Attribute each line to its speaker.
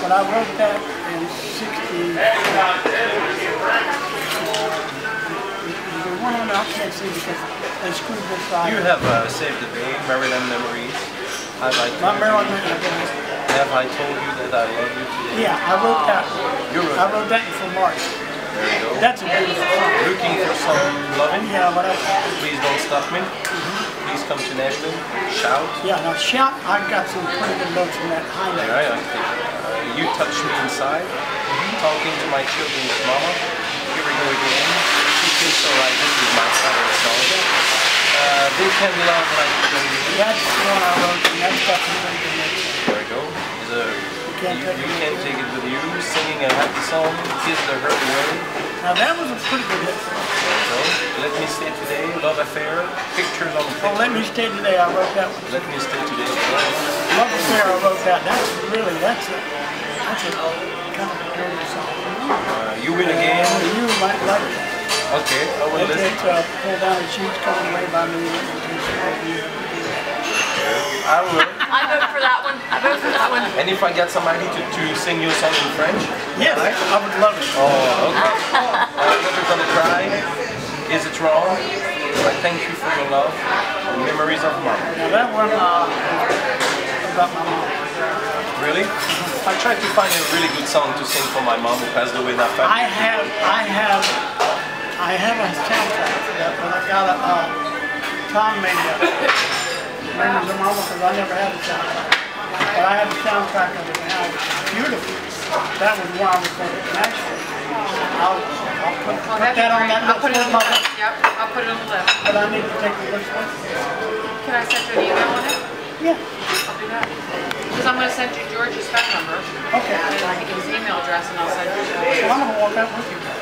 Speaker 1: But I wrote that in 60. The one on I can't see because they screwed this side.
Speaker 2: You have saved the day, Maryland memories. Have I told you that I love you today?
Speaker 1: Yeah, I wrote that. I wrote that for March.
Speaker 2: There you go.
Speaker 1: That's a beautiful song.
Speaker 2: Looking for some loving?
Speaker 1: Yeah, what else?
Speaker 2: Please don't stop me. Please come to Nashville. Shout.
Speaker 1: Yeah, now shout. I've got some pretty good notes in that high note.
Speaker 2: Yeah, you touch me inside. Talking to my children's mama. Here we go again. She feels so right. This is my favorite song. They can love like the...
Speaker 1: That's the one I wrote, and that's got some pretty good notes.
Speaker 2: There we go. You can't take it with you. Singing a happy song. Kiss the hurt away.
Speaker 1: Now that was a pretty good hit.
Speaker 2: There we go. Let Me Stay Today. Love Affair. Pictures on the picture.
Speaker 1: Oh, Let Me Stay Today. I wrote that one.
Speaker 2: Let Me Stay Today.
Speaker 1: Love Affair. I wrote that. That's a kind of a dirty song.
Speaker 2: You Win Again.
Speaker 1: You might like that.
Speaker 2: Okay, I will listen.
Speaker 1: It's Pull Down the Sheets, Coming Away by Me.
Speaker 2: I will.
Speaker 3: I vote for that one. I vote for that one.
Speaker 2: And if I get somebody to sing you a song in French?
Speaker 1: Yes, right? I would love it.
Speaker 2: Oh, okay. I'm never gonna cry. Is it wrong? I thank you for your love. Memories of Mom.
Speaker 1: Now that one about my mom.
Speaker 2: Really? I tried to find a really good song to sing for my mom who passed away that fast.
Speaker 1: I have a soundtrack for that, but I got a Tom made that. Memories of Mama, because I never had a soundtrack. But I have a soundtrack of it now. It's beautiful. That was one I was going to actually. I'll put that on that list.
Speaker 3: I'll put it on the list. Yep, I'll put it on the list.
Speaker 1: But I need to take the list with me.
Speaker 3: Can I send you an email on it?
Speaker 1: Yeah.
Speaker 3: I'll do that. Because I'm going to send you George's phone number.
Speaker 1: Okay.
Speaker 3: And I can get his email address and I'll send you
Speaker 1: So I'm going to walk out with you.